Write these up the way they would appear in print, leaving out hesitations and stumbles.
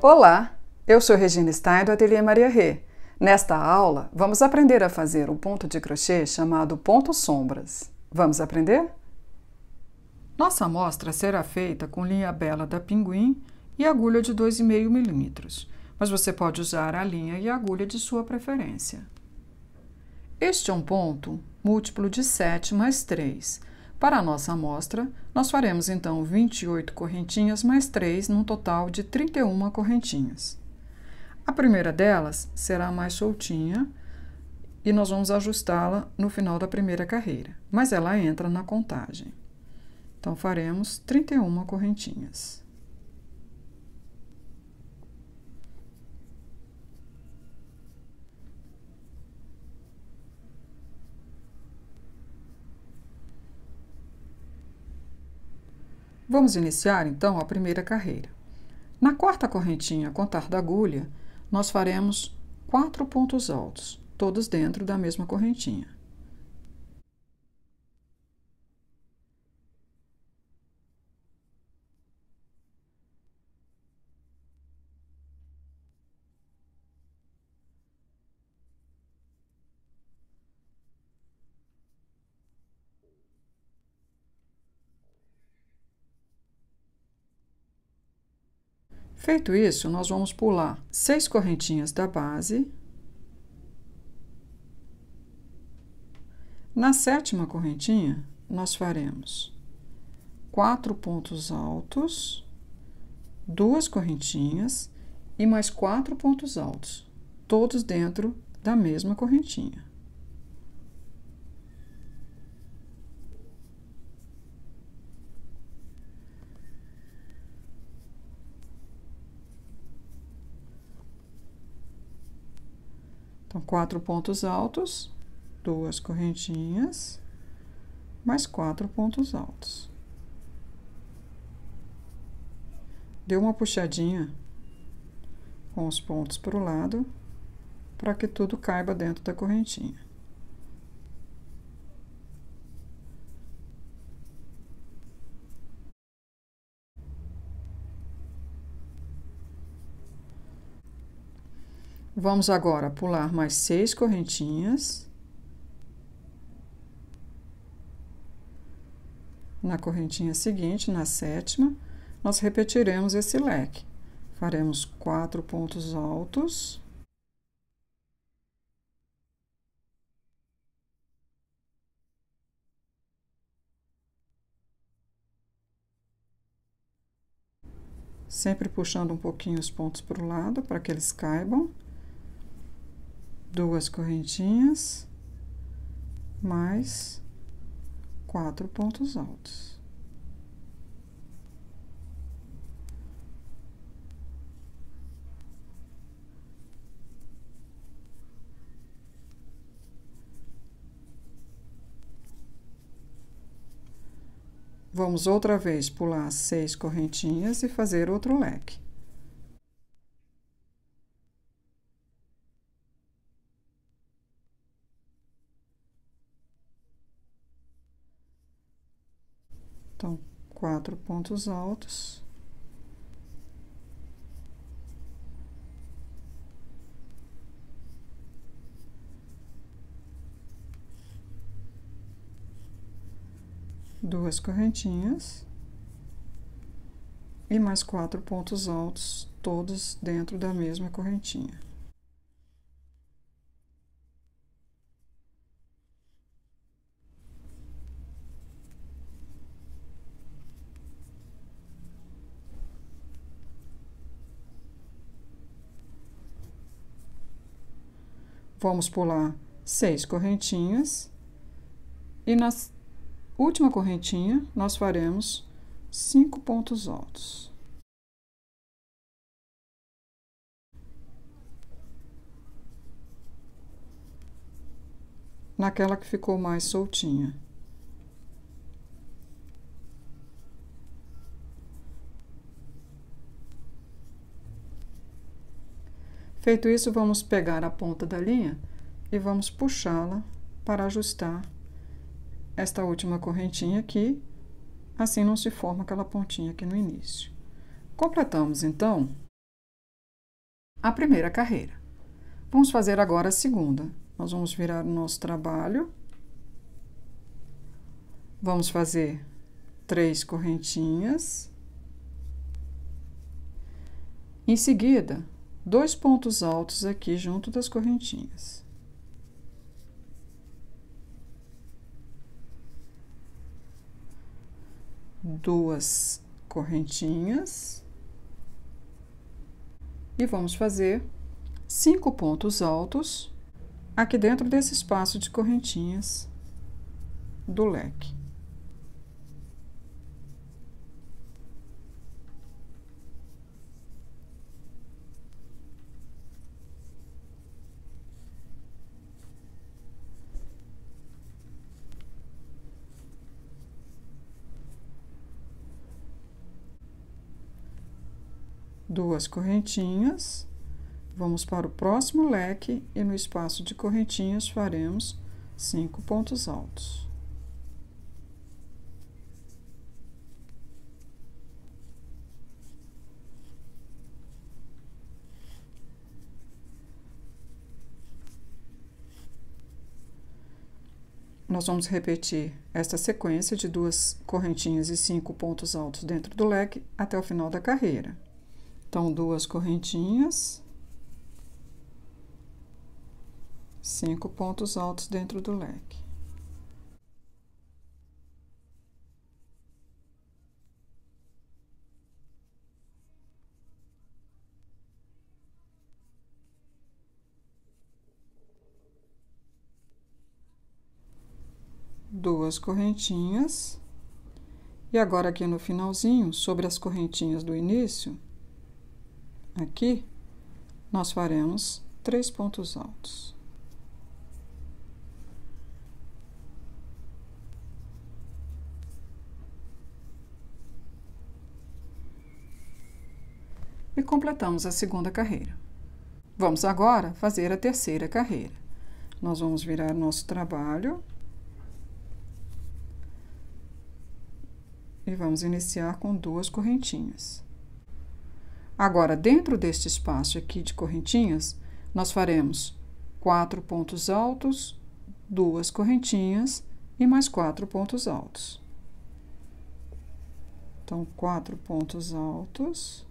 Olá, eu sou Regina Stein do Ateliê Maria Rê. Nesta aula, vamos aprender a fazer um ponto de crochê chamado ponto sombras. Vamos aprender? Nossa amostra será feita com linha bela da Pinguim e agulha de 2,5 milímetros, mas você pode usar a linha e a agulha de sua preferência. Este é um ponto múltiplo de 7 mais 3. Para a nossa amostra, nós faremos então 28 correntinhas mais 3, num total de 31 correntinhas. A primeira delas será mais soltinha e nós vamos ajustá-la no final da primeira carreira, mas ela entra na contagem. Então, faremos 31 correntinhas. Vamos iniciar, então, a primeira carreira. Na quarta correntinha a contar da agulha, nós faremos 4 pontos altos, todos dentro da mesma correntinha. Feito isso, nós vamos pular 6 correntinhas da base. Na sétima correntinha, nós faremos 4 pontos altos, 2 correntinhas e mais 4 pontos altos, todos dentro da mesma correntinha. Então, 4 pontos altos, 2 correntinhas, mais 4 pontos altos. Dê uma puxadinha com os pontos para o lado, para que tudo caiba dentro da correntinha. Vamos agora pular mais 6 correntinhas. Na correntinha seguinte, na sétima, nós repetiremos esse leque. Faremos 4 pontos altos. Sempre puxando um pouquinho os pontos para o lado, para que eles caibam. 2 correntinhas, mais 4 pontos altos. Vamos outra vez pular 6 correntinhas e fazer outro leque. Então, 4 pontos altos. Duas correntinhas. E mais 4 pontos altos, todos dentro da mesma correntinha. Vamos pular 6 correntinhas e na última correntinha nós faremos 5 pontos altos. Naquela que ficou mais soltinha. Feito isso, vamos pegar a ponta da linha e vamos puxá-la para ajustar esta última correntinha aqui, assim não se forma aquela pontinha aqui no início. Completamos, então, a primeira carreira. Vamos fazer agora a segunda. Nós vamos virar o nosso trabalho. Vamos fazer 3 correntinhas. Em seguida, 2 pontos altos aqui junto das correntinhas. Duas correntinhas. E vamos fazer 5 pontos altos aqui dentro desse espaço de correntinhas do leque. Duas correntinhas, vamos para o próximo leque e no espaço de correntinhas faremos 5 pontos altos. Nós vamos repetir esta sequência de 2 correntinhas e 5 pontos altos dentro do leque até o final da carreira. Então, 2 correntinhas, 5 pontos altos dentro do leque. Duas correntinhas. E agora, aqui no finalzinho, sobre as correntinhas do início, aqui, nós faremos 3 pontos altos. E completamos a segunda carreira. Vamos agora fazer a terceira carreira. Nós vamos virar nosso trabalho. E vamos iniciar com 2 correntinhas. Agora, dentro deste espaço aqui de correntinhas, nós faremos 4 pontos altos, 2 correntinhas e mais 4 pontos altos. Então, 4 pontos altos.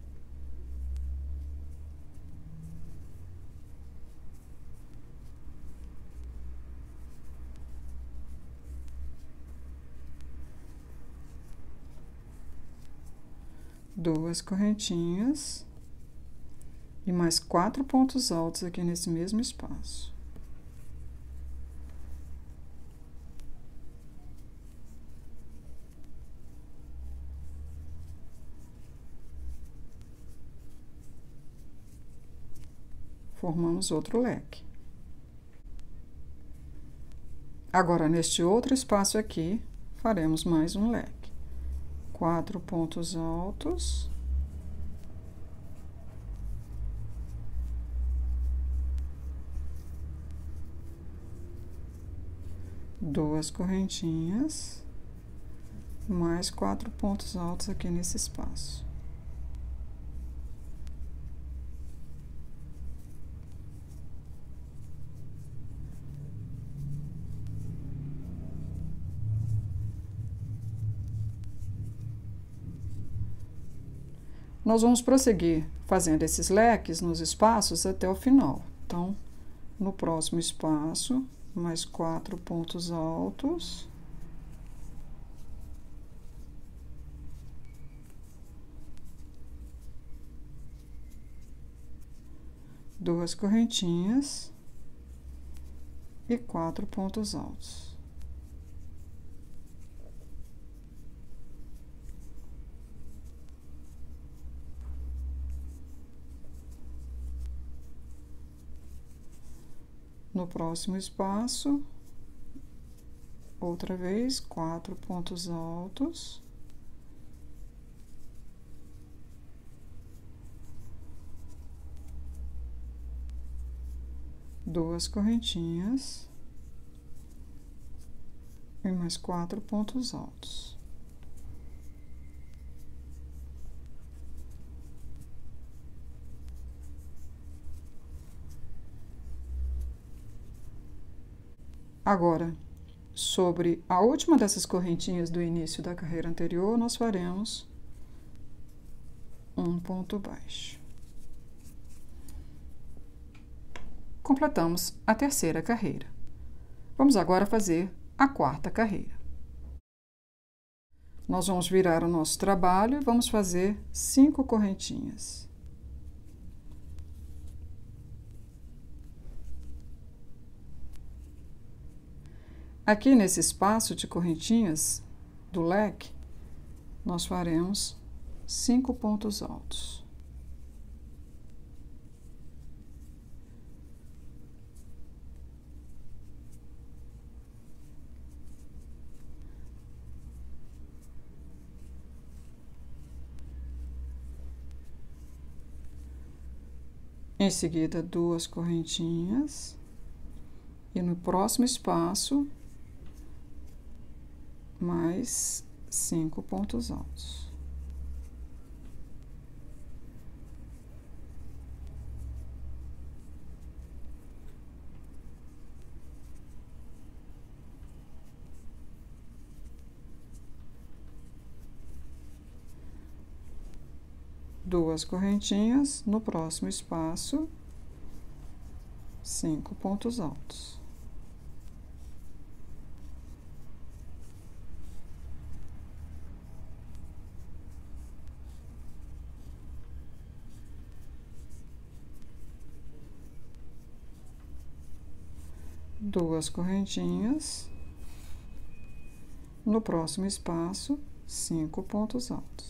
Duas correntinhas e mais 4 pontos altos aqui nesse mesmo espaço. Formamos outro leque. Agora, neste outro espaço aqui, faremos mais um leque. 4 pontos altos. Duas correntinhas. Mais 4 pontos altos aqui nesse espaço. Nós vamos prosseguir fazendo esses leques nos espaços até o final. Então, no próximo espaço, mais 4 pontos altos. Duas correntinhas e 4 pontos altos. No próximo espaço, outra vez, 4 pontos altos. Duas correntinhas e mais 4 pontos altos. Agora, sobre a última dessas correntinhas do início da carreira anterior, nós faremos um ponto baixo. Completamos a terceira carreira. Vamos agora fazer a quarta carreira. Nós vamos virar o nosso trabalho e vamos fazer 5 correntinhas. Aqui nesse espaço de correntinhas do leque, nós faremos 5 pontos altos. Em seguida, 2 correntinhas. E no próximo espaço, mais 5 pontos altos. Duas correntinhas, no próximo espaço, 5 pontos altos. Duas correntinhas, no próximo espaço, 5 pontos altos.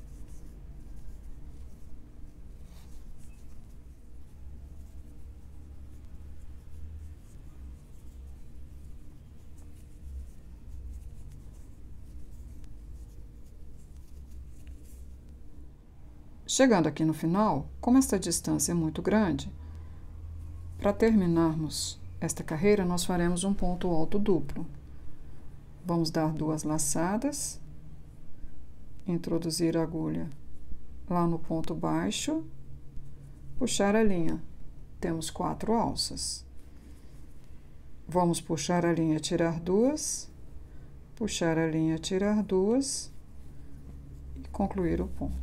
Chegando aqui no final, como esta distância é muito grande, para terminarmos esta carreira, nós faremos um ponto alto duplo. Vamos dar 2 laçadas, introduzir a agulha lá no ponto baixo, puxar a linha. Temos 4 alças. Vamos puxar a linha, tirar 2, puxar a linha, tirar 2 e concluir o ponto.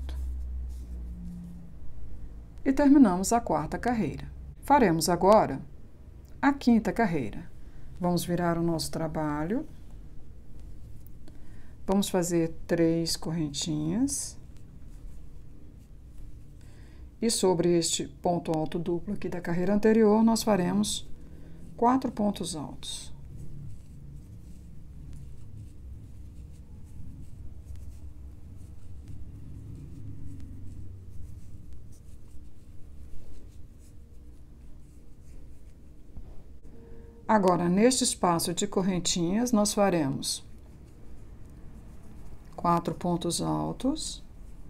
E terminamos a quarta carreira. Faremos agora a quinta carreira. Vamos virar o nosso trabalho. Vamos fazer 3 correntinhas. E sobre este ponto alto duplo aqui da carreira anterior, nós faremos 4 pontos altos. Agora, neste espaço de correntinhas, nós faremos 4 pontos altos.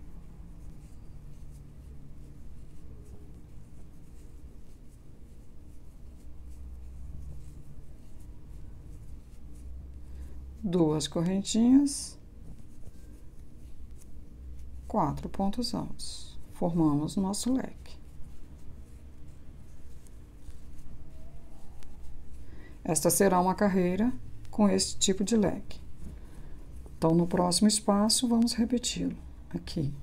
Duas correntinhas, 4 pontos altos. Formamos nosso leque. Esta será uma carreira com esse tipo de leque. Então, no próximo espaço, vamos repeti-lo aqui.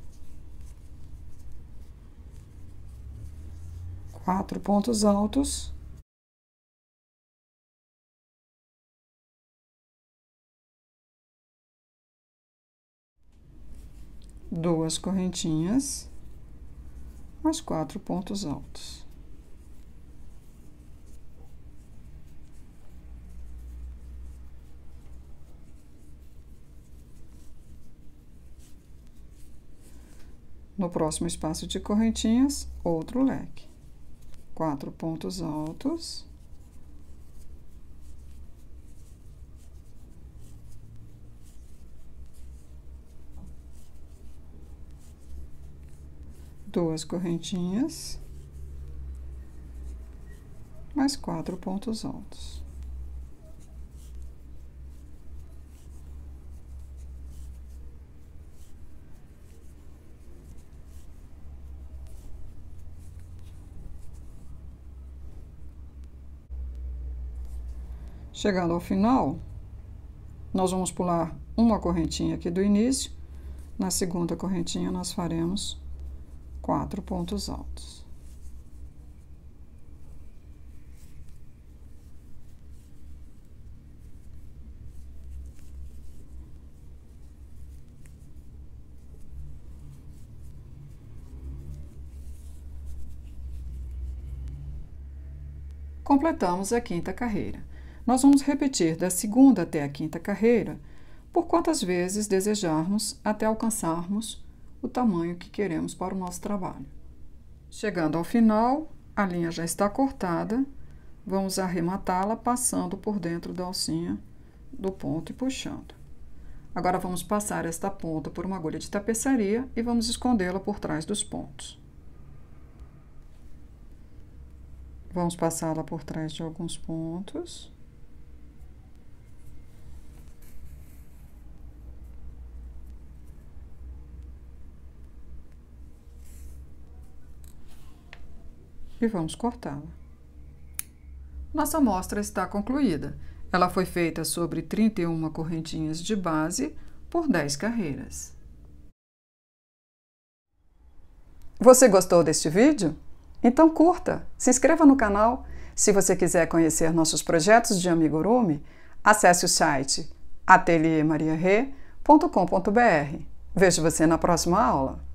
4 pontos altos. Duas correntinhas, mais 4 pontos altos. No próximo espaço de correntinhas, outro leque. 4 pontos altos. Duas correntinhas, mais 4 pontos altos. Chegando ao final, nós vamos pular uma correntinha aqui do início. Na segunda correntinha, nós faremos 4 pontos altos. Completamos a quinta carreira. Nós vamos repetir da segunda até a quinta carreira por quantas vezes desejarmos até alcançarmos o tamanho que queremos para o nosso trabalho. Chegando ao final, a linha já está cortada, vamos arrematá-la passando por dentro da alcinha do ponto e puxando. Agora vamos passar esta ponta por uma agulha de tapeçaria e vamos escondê-la por trás dos pontos. Vamos passá-la por trás de alguns pontos. E vamos cortá-la. Nossa amostra está concluída. Ela foi feita sobre 31 correntinhas de base por 10 carreiras. Você gostou deste vídeo? Então curta, se inscreva no canal. Se você quiser conhecer nossos projetos de amigurumi, acesse o site ateliermariarê.com.br. Vejo você na próxima aula.